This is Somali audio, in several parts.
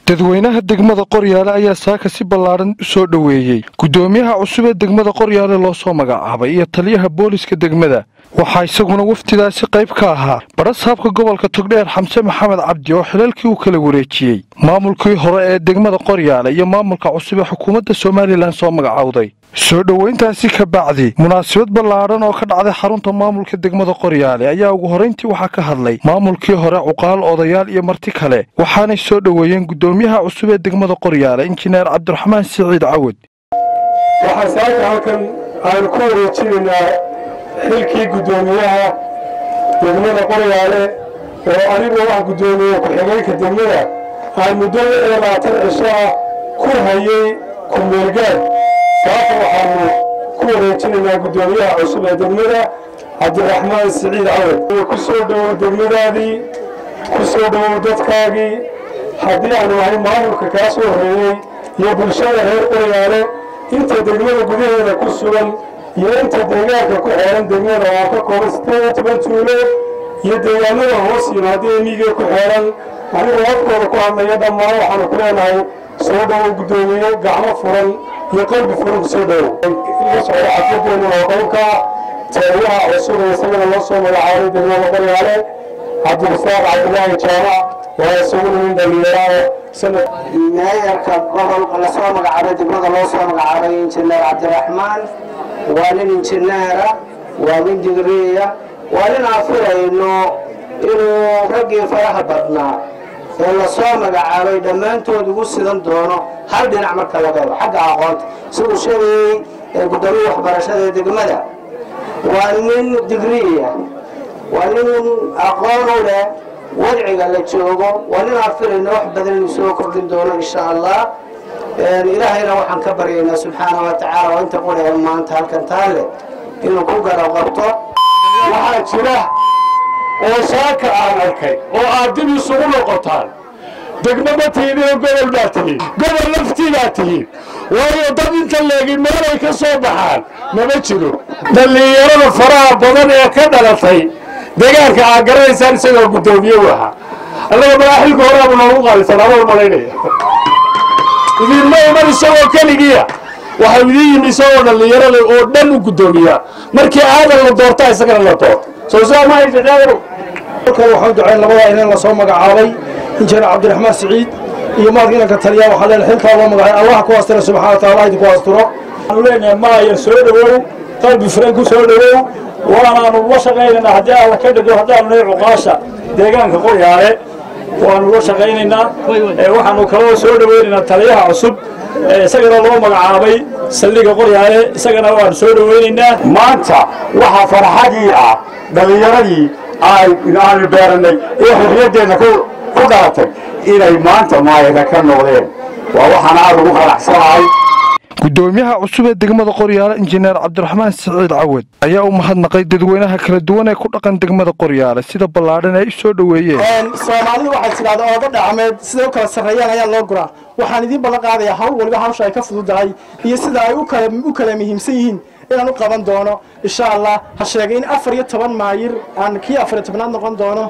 dadweynaha degmada Qoryaale ayaa saaka si ballaaran u soo dhaweeyay gudoomiyaha cusub ee degmada Qoryaale loo soo magacaabay iyo taliyaha booliska degmada waxa isaguna waftidaasi qayb ka ahaa barasaabka gobolka Togdheer Xamse Maxamed Cabdi oo xilalkii uu kala wareejiyay maamulkii hore ee degmada Qoryaale iyo maamulka cusub ee xukuumadda Soomaaliland soo magacawday soo dhaweyntaasi ka bacdi munaasabad ballaaran oo ka dhacday xarunta maamulka degmada Qoryaale ayaa ugu horeyntii waxa ka hadlay maamulkii hore cuqaal odayaal iyo marti kale waxaanay soo dhaweeyeen gudoomiyaha cusub ee degmada Qoryaale injineer Cabdiraxmaan Siciid Cawad waxa saaka halkan aan ku wareejinaa xilkii gudoomiyaha degmada Qoryaale oo anigu wax gudoomiye ku xigeenka degmada aan muddo 20 cisho ku hayay ku meelgaad saaka waxaan ku wareejinaa gudoomiyaha cusub ee degmada Cabdiraxmaan Siciid Cawad ku soo dhawo degmadaadii ku soo dhawo dadkaagii haddii aan wahay maamulka ka soo horeeyay iyo bulshada reer Qoryaale inta degmada gudaheeda ku sugan iyo inta deegaanka ku xeeran degmada oo ka kooban 17 tuulo iyo deegaanada hoos yimaadeen miyiga ku xeeran anigu afkooda ku hadlaya dhammaan waxaan ku leenahay soo dhawo gudoomiye gacmo furan iyo qalbi furan soo dhawo soo xafladeenna oo qolka taliyaha cusub ee isagana loo soo magacaabay degmada Qoryaale Cabdirasaaq Cabdilaahi Jaamac ويسوون من دليلة سنة نايرك قبل قلصوا مقعد دمغ لوصوا مقعد إنجنير عبد الرحمن وعلن إنجنيرة ومن دقرية وعلن عفرة إنه رقي فرح بدنا قلصوا مقعد دمان تودقوا السيدان دونه هل دي نعمل كلاقيب حق عقود سوء شيء قدروا وحبرشة دقمدة وعلن دقرية وعلن أقوانه له wadciga la joogo walina afirayna wax badan soo kordhin doono insha Allah ilaahayna waxaan ka baryaynaa subhanahu wa ta'ala inta qoray maanta halkan taale inuu ku garab qabto waxa jira oo saaka aan arkay oo aadib isugu noqotaan degmada tiido gobol baatay gobol laftigaatay waayo dad inta leegi meel ay ka soo baxaan ma jiro dhalinyarada faraha badan ee ka dhalatay deegaanka aan garanaysan sidoo gudoomiye waxa allaha baaxilka hore aanu ugu qaalisan ama malaynaya idin ma iman isagoo kaligiya waxa idin yimi isagoo dhalinyarada oo dhan u gudoomiya markii aadan la doortay isagana la doorto soo saamahay dadaro halkan waxaan ducayn labada inaan la soo magacaabay injineer Cabdiraxmaan Siciid iyo maadinka taliyaha waxa la xilka loo magacaabay Allah ku astiro subhanahu wa ta'ala idin ku astiro aan leenahay ma ay soo dhawow qalbi furan ku soo dhawow وأنا وشقينا هدي الله كده هدي الله عقاشة ديجان كقولي وأنا وشقينا وحنا كلام سود ويننا تليها عصب سجل الله مقعابي سلي كقولي سجل وان سود ويننا ما أنت وح فرحتي دليلي إن بيرني يدينا كقولاتك إلى ما أنت ما يذكرنا وين وحنا نروح على حصاي gudoomiyaha cusub ee degmada Qoryaale injineer Cabdiraxmaan Siciid Cawad ayaa u mahadnaqay dadweynaha kala duwan ee ku dhaqan degmada Qoryaale sida ballaaran ay soo dhaweeyeen Soomaalidu waxay tiraahdaa oo dhacmeed sidoo kale sareeyaan ayaa loo guraa waxaan idin ballan qaadayaa hawl waliba hawsha ay ka fududahay iyo sida ay u kala muhiimsan yihiin inaan u qaban doono insha Allah ha sheegay in 14 maayir aan kii 14aad noqon doono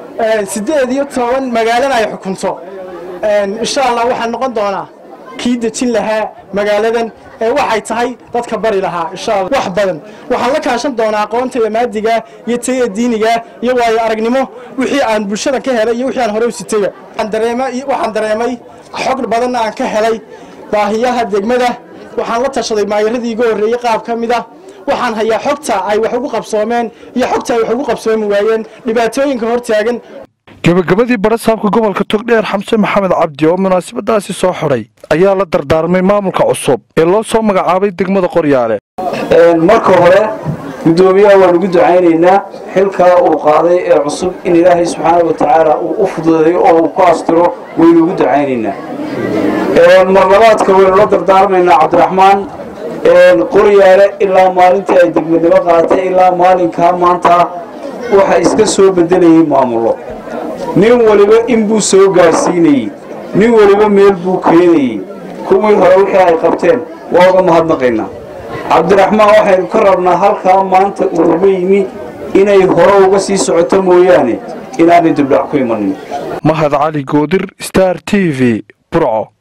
18 magaalada ay xukunto insha Allah waxaan noqon doonaa kii dejin lahaa magaaladan waxay tahay dadka bari lahaa insha Allah wax badan waxaan la kaashan doonaa aqoonta maadiga iyo tayada diiniga iyo waayo aragnimo wixii aan bulshada ka helay iyo wixii aan hore u sitay waxaan dareemay xog badan aan ka helay baahiyaha degmada waxaan la tashaday maayiradii ugu horeeyay qaab kamid ah waxaan hayaa xogta ay wax ugu qabsoomeen iyo xogta ay wax ugu qabsoomi waayeen dhibaatooyinka hortaagan gabagabadii barasaabka gobolka Togdheer Xamse Maxamed Cabdi oo munaasabadaasi soo xoray ayaa la dardaarmay maamulka cusub ee loo soo magacaabay degmada Qoryaale marka hore gudoomiyaha waan ugu ducaynaynaa xilka uu qaaday ee cusub in Ilaahay subhanahu wa ta'ala uu u fududeeyo oo uu ku astiro waan ugu ducaynaynaa marlabaadka waan la dardaarmaynaa Cabdiraxmaan Qoryaale ilaa maalintii ay degmadnimo qaadatay ilaa maalinka maanta waxa iska soo bedelayay maamulo nin waliba in buu soo gaarsiinayay nin waliba meel buu keenayay kuwii hore wixii ay qabteen waa uga mahadnaqaynaa Cabdiraxmaan waxaynu ka rabnaa halkaa maanta uu yimi inay hore uga sii socoto mooyaane inaanay dib dhac ku imanin Mahad Cali Goodir Star TV burco.